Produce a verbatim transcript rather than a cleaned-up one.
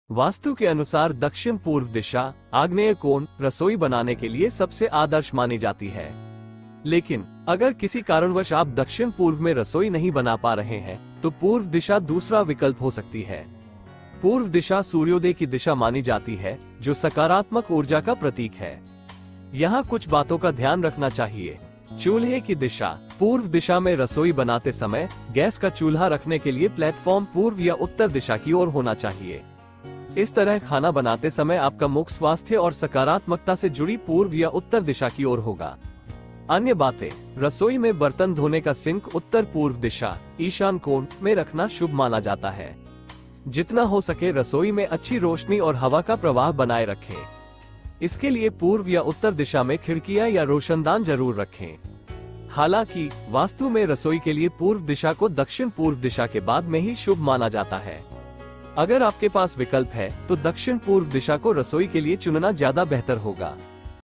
वास्तु के अनुसार दक्षिण पूर्व दिशा आग्नेय कोण रसोई बनाने के लिए सबसे आदर्श मानी जाती है। लेकिन अगर किसी कारणवश आप दक्षिण पूर्व में रसोई नहीं बना पा रहे हैं तो पूर्व दिशा दूसरा विकल्प हो सकती है। पूर्व दिशा सूर्योदय की दिशा मानी जाती है, जो सकारात्मक ऊर्जा का प्रतीक है। यहाँ कुछ बातों का ध्यान रखना चाहिए। चूल्हे की दिशा पूर्व दिशा में रसोई बनाते समय गैस का चूल्हा रखने के लिए प्लेटफॉर्म पूर्व या उत्तर दिशा की ओर होना चाहिए। इस तरह खाना बनाते समय आपका मुख स्वास्थ्य और सकारात्मकता से जुड़ी पूर्व या उत्तर दिशा की ओर होगा। अन्य बातें, रसोई में बर्तन धोने का सिंक उत्तर पूर्व दिशा ईशान कोण में रखना शुभ माना जाता है। जितना हो सके रसोई में अच्छी रोशनी और हवा का प्रवाह बनाए रखें। इसके लिए पूर्व या उत्तर दिशा में खिड़कियां या रोशनदान जरूर रखें। हालांकि वास्तु में रसोई के लिए पूर्व दिशा को दक्षिण पूर्व दिशा के बाद में ही शुभ माना जाता है। अगर आपके पास विकल्प है तो दक्षिण पूर्व दिशा को रसोई के लिए चुनना ज्यादा बेहतर होगा।